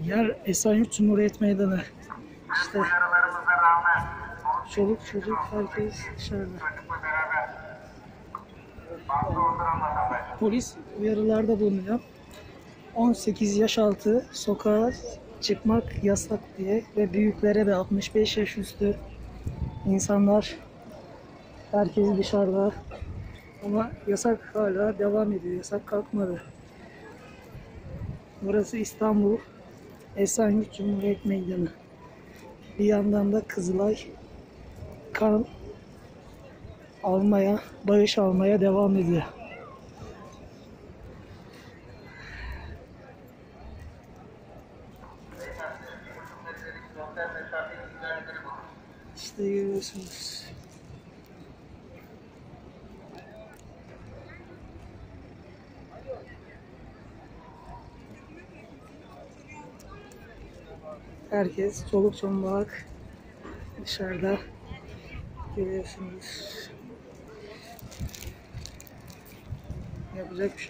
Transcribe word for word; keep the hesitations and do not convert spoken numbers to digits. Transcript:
Yer Esenyurt Cumhuriyet Meydanı. İşte çoluk çocuk herkes dışarıda. Polis uyarılarda bulunuyor. on sekiz yaş altı sokağa çıkmak yasak diye ve büyüklere de altmış beş yaş üstü insanlar, herkes dışarıda. Ama yasak hala devam ediyor. Yasak kalkmadı. Burası İstanbul Esenyurt Cumhuriyet Meydanı. Bir yandan da Kızılay kan almaya, bağış almaya devam ediyor. İşte görüyorsunuz. Herkes çoluk çomak dışarıda, görüyorsunuz. Yapacak bir şey